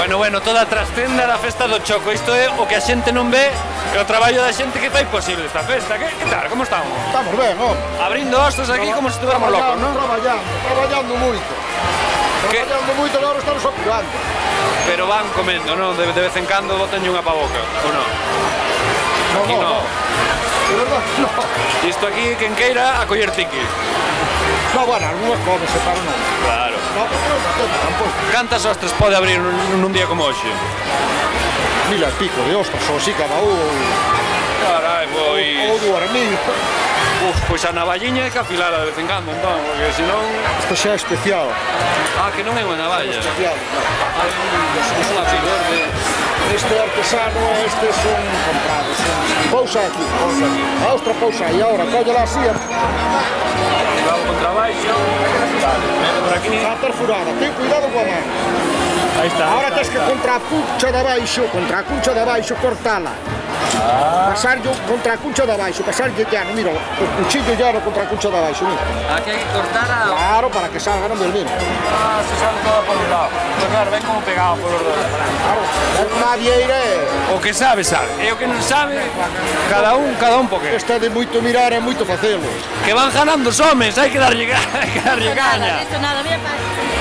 Bueno, toda a trascenda da festa do Choco. Isto é o que a xente non ve, é o traballo da xente que fai posible esta festa. Que tal? Como estamos? Estamos ben, ó. Abrindo ostras aquí como se estuviéramos locos, non? Traballando moito. Traballando moito, agora estamos apurando. Pero van comendo, non? De vez en cando botanlle unha pa boca, ou non? Aquí non. De verdade, no. Isto aquí, quen queira, a coller tiquis. No, bueno, algunhas comes, pero non. Claro. No, pero tampouco. Cantas ostras pode abrir nun día como hoxe? 1000 e pico de ostras, ou así cada un. Carai, Ou 2000. Pois a navalliña é que afilala de vez en cando, entón, porque senón... Isto xa é especial. Ah, que non é unha navalla. Especial. É unha figura de... Este artesano, estes son comprados. Pousa aquí. A ostra pousa aí, ahora, cóllela así. Cuidado contra baixo. Vale, vete por aquí. Está perfurada, ten cuidado coa mano. Aí está. Ahora tens que contra a cuncha de baixo, cortala. Pasarlle contra a cuncha de baixo, pasarlle llano, mira, o cuchillo llano contra a cuncha de baixo, mira. Aquí hai que cortar a... Claro, para que salga, non vermino. Ah, se sale todo por un lado. Pero claro, ven como pegado por os dos. Claro, é unha vieira O que sabe, sabe. E o que non sabe, cada un porque. esta de moito mirar é moito facelo. Que van ganando os homes, hai que darlle caña. Esto nada, mira para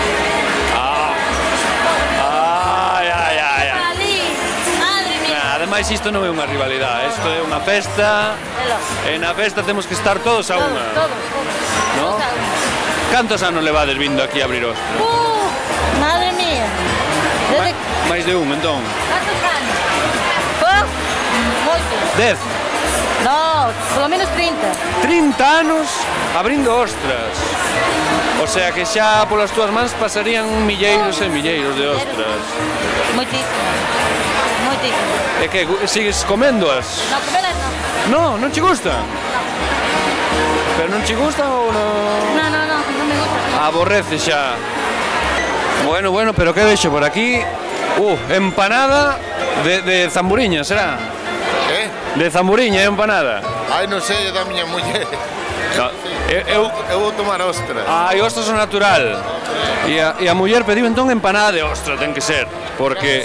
madre mía. Ademais, isto non é unha rivalidade, isto é unha festa. E na festa temos que estar todos a unha. Todos. ¿No? Cantos anos levades vindo aquí a abrir ostras? Madre mía. Desde... Máis de un, entón. ¿Cuántos años? Moito. 10. No, polo menos 30. 30 anos abrindo ostras. O sea que xa polas túas mans pasarían milleiros e milleiros de ostras. Moitísimo. Moitísimo. E que sigues coméndoas? No, comelas no. Non che gustan? Pero non che gustan ou non? Non me gusta. Aborrece xa. Bueno, pero que vexo por aquí? Empanada de zamburiña, será? De zamburiña, empanada. Ai, non sei, é da miña muller. Eu vou tomar ostras. Ai, ostras ao natural. E a muller pediu entón empanada de ostra, ten que ser. Porque...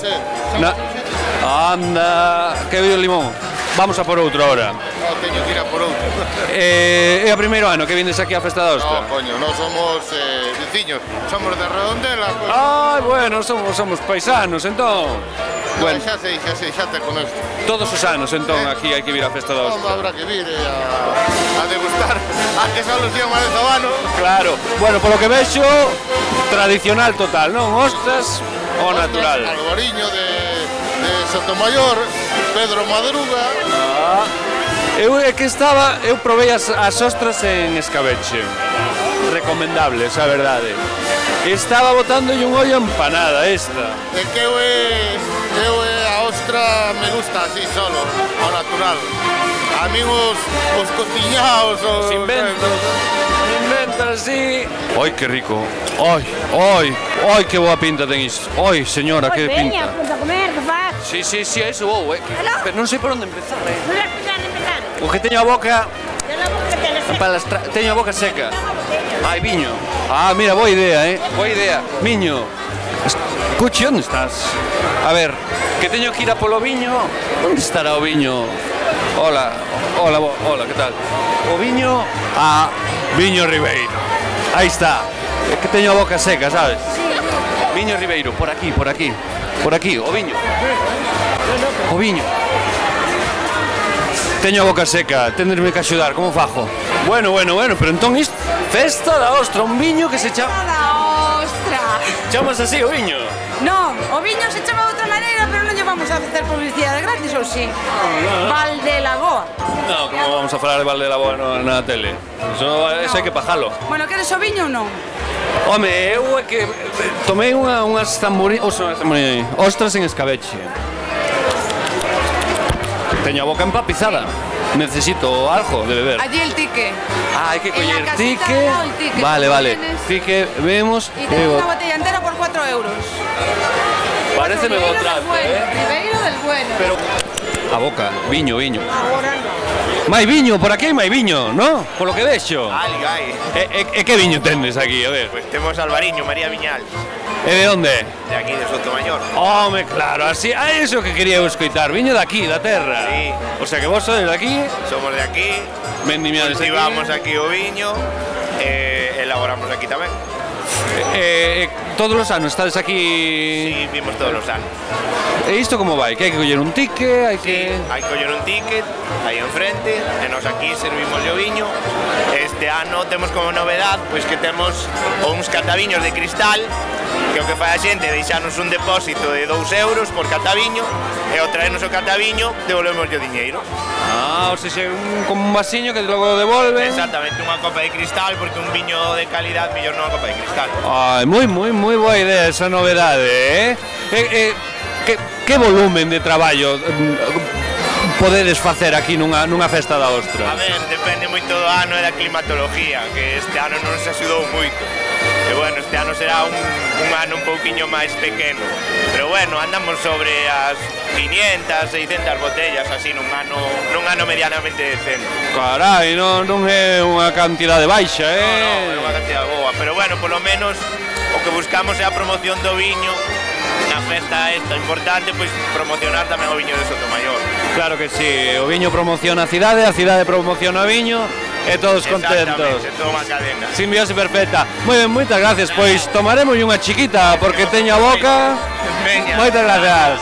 Anda, que viu o limón. Vamos a por outro ahora. No, teño que ir a por outro. É o primeiro ano que vindes aquí á festa da ostra? No, coño, non somos veciños. Somos de Redondela. Pues. Ai, bueno, somos paisanos, entón. Bueno, xa sei, xa te conozco. todos os anos, entón, aquí hai que vir á festa da ostra. Habrá que vir a degustar a que solución máis do ano. Claro, bueno, polo que vexo, tradicional total, non? Ostras ao natural. Albariño de Sotomayor, Pedro Madruga. Eu provei as ostras en escabeche. Recomendables, a verdade. Estaba botándolle un ollo empanada esta. É que eu a ostra me gusta así solo, ao natural. A mí os cociñaos, os inventos así. Ai, que rico. Ai, que boa pinta ten isto. Ai, señora, que pinta. Veña, a comer, que faz? Sí, eso vou, pero non sei por onde empezar, Non vai empezar. O que teño a boca... Teño Teño a boca seca. Ai, viño. Ah, mira, boa idea, boa idea. Viño. Cuchi, onde estás? A ver, que teño que ir a polo viño. Onde estará o viño? Hola, que tal? O viño a Viño Ribeiro. Aí está. É que teño a boca seca, sabes? Viño Ribeiro, por aquí. Por aquí, o viño. O viño. Teño a boca seca, tendrme que axudar, como fajo? Bueno, pero entón isto, festa da ostra, un viño que se chama... Da ostra. Chamas así o viño? Non, o viño se chama de outra maneira, pero non lle vamos a facer publicidade gratis, ou si? Valdelagoa. No, como vamos a falar de Valdelagoa na tele? Eso hai que pajalo. Bueno, queres o viño ou non? Home, eu é que tomei unhas ostras en escabeche. Teño a boca empapizada. Necesito algo de beber. Allí el tique. Hay que coller casita tique. al lado el tique. Vale. Tienes- Tique, vemos. Y tenemos una botella entera por 4 euros. Pareceme bo Ribeiro del trato, bueno, Ribeiro del bueno. Pero a boca, viño. Agora non. Mai viño, por aquí hai mai viño, ¿no? Por lo que vexo. Alga hai. E que viño tendes aquí, a ver? Pois temos Albariño, María Viñal. E de onde? De aquí, de Sotomayor. Home, claro, así, a iso que quería eu escoitar. Viño daqui, da terra. Sí. O sea que vos sois de aquí, Somos de aquí, vendimiades aquí. cultivamos aquí o viño, elaboramos aquí tamén. Todos os anos estades aquí. Sí, vimos todos os anos. E isto como vai? Que hai que coller un ticket, hai Sí, que... hai que coller un ticket aí enfrente e nos aquí servimos o viño. Este ano temos como novedad pois que temos uns cataviños de cristal que o que fai a xente deixarnos un depósito de 2 euros por cataviño e ao traernos o cataviño devolvemos o diñeiro. Ah, o sea, como un vasiño que logo devolven. Exactamente, unha copa de cristal porque un viño de calidad mellor non unha copa de cristal. Ai, moi boa idea esa novedade, que volumen de traballo podedes facer aquí nunha festa da ostra? A ver, depende moito do ano e da climatología, que este ano non se axudou moito. E bueno, este ano será un ano un pouquiño máis pequeno. Pero bueno, andamos sobre as 500, 600 botellas así nun ano medianamente decente. Carai, non é unha cantidade baixa, Non, é unha cantidad boa, pero bueno, polo menos o que buscamos é a promoción do viño. Na festa esta importante, pois promocionar tamén o viño de Sotomayor. Claro que sí, o viño promociona a cidade promociona o viño e todos contentos. Exactamente, toda unha cadena. Simbiose perfecta. Moi ben, moitas gracias, pois tomaremos unha chiquita porque teño a boca. Veña. Moitas gracias.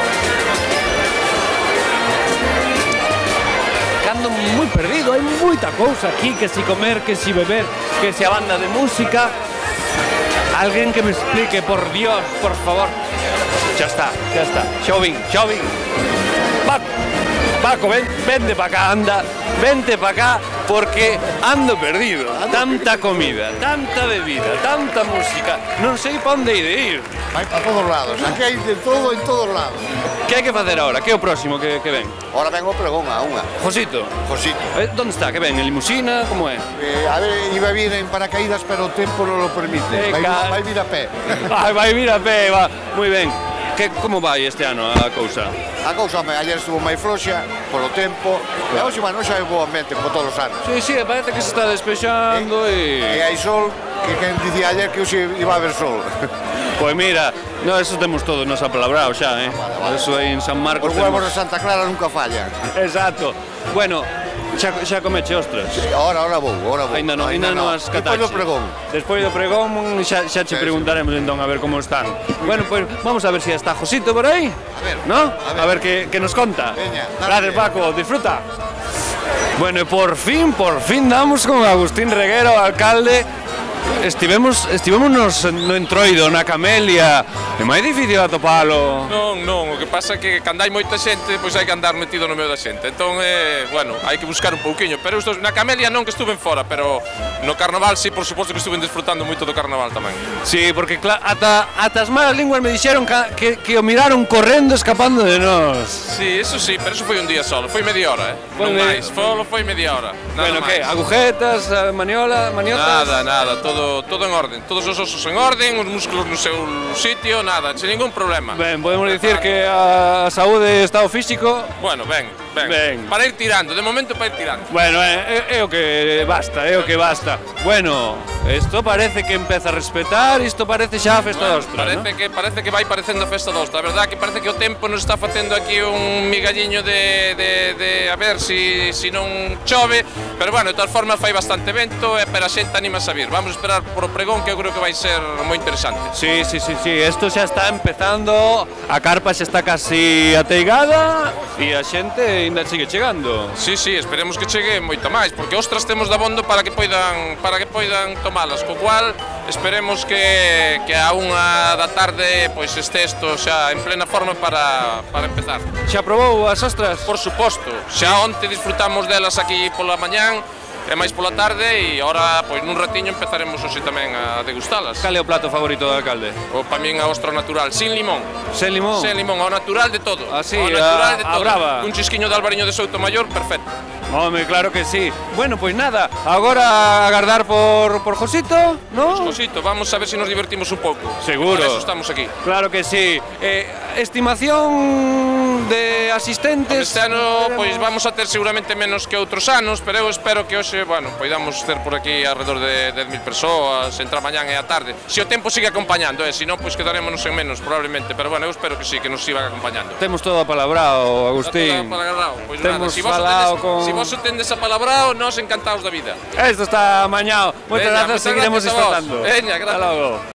Cando moi perdido, hai moita cousa aquí, que si comer, que si beber, que si a banda de música. Alguén que me explique, por Dios, por favor. Xa está. Xa o vin. Paco, vente pa cá, anda. Vente pa cá, porque ando perdido. Tanta comida, tanta bebida, tanta música. Non sei pa onde ir. Vai para todos lados, aquí hai de todo en todos lados. Que hai que facer agora? Que é o próximo que ven? Ahora ven o pregón a unha. Josito, Josito. donde está? Que ven? En limusina? Como é? A ver, iba a vir en paracaídas, pero o tempo non lo permite. Vai vir a pé. Vai vir a pé, va. Moi ben. Como vai este ano a cousa? A cousa, ayer estuvo máis floxa, polo tempo, e hoxe, bueno, xa é bo ambiente, como todos os anos. Sí, parece que se está despexando E hai sol, que quen dicía ayer que hoxe iba a haber sol. Pois mira, eso temos todos nos apalabrado xa, Eso aí en San Marcos. Os huevos de Santa Clara nunca fallan. Exacto. Bueno, xa comeche ostras. Ahora vou. Ainda non as cataxe. Despois do pregón xa che preguntaremos entón a ver como están. Bueno, pois vamos a ver se está Josito por aí. A ver, ¿no? A ver que nos conta. Veña, gracias, Paco, disfruta. Bueno, e por fin damos con Agustín Reguero, alcalde. Estivemos no Entroido, na Camelia. É máis difícil atopalo. Non, o que pasa é que cando hai moita xente, pois hai que andar metido no medio da xente. Entón, bueno, hai que buscar un pouquiño. Pero na Camelia non que estuven fora, pero no Carnaval sí, por suposto que estuven disfrutando moito do Carnaval tamén. Sí, porque ata as malas linguas me dixeron que o miraron correndo, escapando de nós. Sí, eso sí, pero eso foi un día solo, foi media hora, non máis, foi media hora. Bueno, que, agujetas, maniotas? Nada, todo en orden, todos os osos en orden, os músculos no seu sitio, nada, sen ningún problema. Ben, podemos dicir que a saúde e estado físico... Bueno, ben, para ir tirando, de momento para ir tirando. Bueno, é o que basta, Bueno, isto parece que empeza a respetar, isto parece xa a festa da ostra, Parece que vai parecendo a festa da ostra, a verdade que parece que o tempo nos está facendo aquí un migalliño de a ver si non chove, pero bueno, de todas formas fai bastante vento e para a xente anima a vir. Vamos a esperar por o pregón, que eu creo que vai ser moi interesante. Sí, isto xa está empezando, a carpa xa está casi ateigada e a xente ainda sigue chegando. Sí, esperemos que chegue moita máis, porque ostras temos dabondo para que poidan tomalas, co cual esperemos que a 1 da tarde pois este isto xa en plena forma para empezar. Xa probou as ostras? Por suposto, xa onte disfrutamos delas aquí pola mañán e máis pola tarde e agora pois nun ratiño empezaremos hoxe tamén a degustalas. Cal é o plato favorito do alcalde? Para min a ostra natural, sin limón. Sen limón? Sen limón, ao natural de todo. Así, ao natural de todo. Brava. Un chisquiño de Albariño de Sotomayor, perfecto. Home, claro que sí. Bueno, pois nada, agora agardar por Josito, ¿no? Josito, vamos a ver se nos divertimos un pouco. Seguro. Por eso estamos aquí. Claro que sí. Estimación de asistentes? Este ano pois vamos a ter seguramente menos que outros anos, pero eu espero que hoxe, bueno, poidamos ter por aquí alrededor de 10.000 persoas entre a mañán e a tarde. Se o tempo sigue acompañando, se non, pois quedarémonos en menos probablemente, pero bueno, eu espero que sí, que nos sigan acompañando. Temos todo apalabrado, Agustín. Pois nada, se vos o tendes apalabrado, nós encantados da vida. Esto está amañado. Moitas grazas, seguiremos disfrutando. Veña, gracias. Hasta logo.